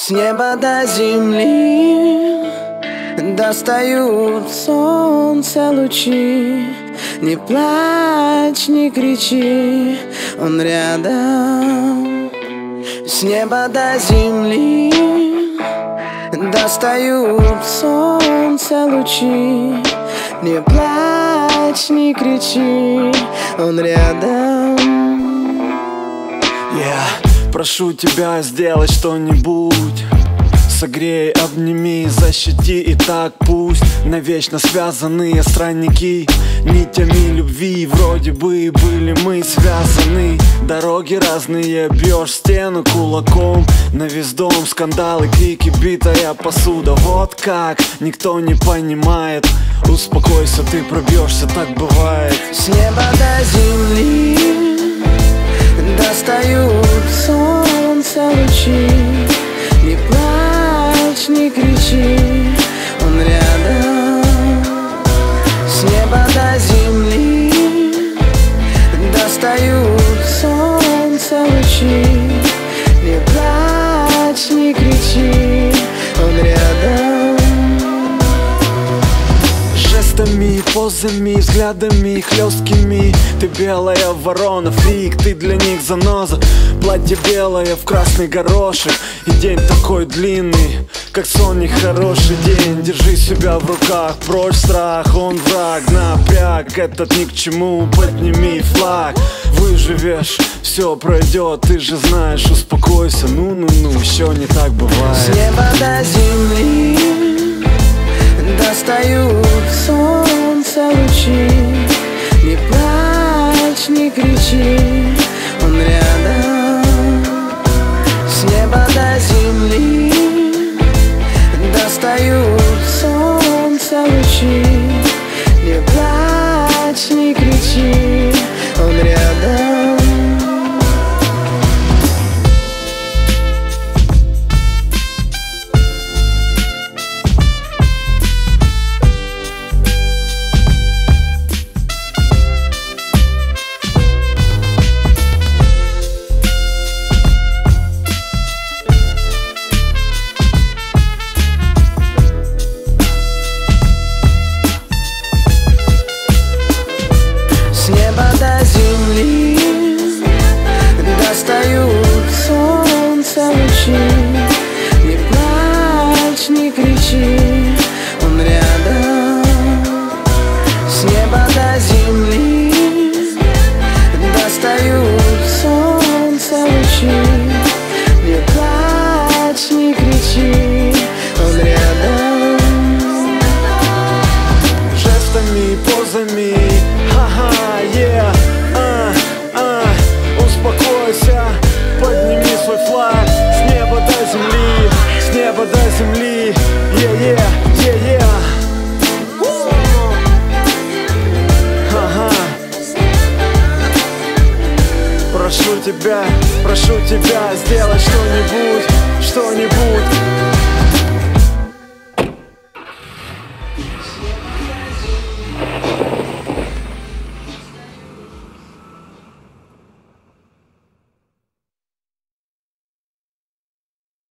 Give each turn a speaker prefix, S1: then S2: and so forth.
S1: С неба до земли достают солнце лучи. Не плачь, не кричи, он рядом. С неба до земли достают солнце лучи. Не плачь, не кричи, он рядом.
S2: Прошу тебя сделать что-нибудь. Согрей, обними, защити, и так пусть навечно связанные странники нитями любви. Вроде бы были мы связаны. Дороги разные, бьешь стену кулаком. На весь дом скандалы, крики, битая посуда. Вот как, никто не понимает. Успокойся, ты пробьешься, так бывает.
S1: С неба до земли достают солнце лучи. Не плачь, не кричи, он рядом. С неба до земли достают солнце лучи. Не плачь, не кричи, он рядом.
S2: Жестами, позами, взглядами хлесткими. Ты белая ворона, фрик, ты для них заноза. Платье белое в красный горошек. И день такой длинный, как сон, нехороший день. Держи себя в руках, прочь страх, он враг. Напряг, этот ни к чему, подними флаг. Выживешь, все пройдет, ты же знаешь. Успокойся, ну-ну-ну, еще не так бывает.
S1: С неба до земли достают солнце лучи. Не плачь, не кричи, он рядом. С неба до земли достают солнце лучи. Не плачь, не кричи, он рядом. С неба до земли достают солнце лучи. Не плачь, не кричи, он рядом. С неба до земли достают солнце лучи. Не плачь, не кричи, он рядом.
S2: Жестами, позами, ха-ха, успокойся, подними свой флаг. С неба до земли, с неба до земли, ага. Прошу тебя, сделать что-нибудь, что-нибудь.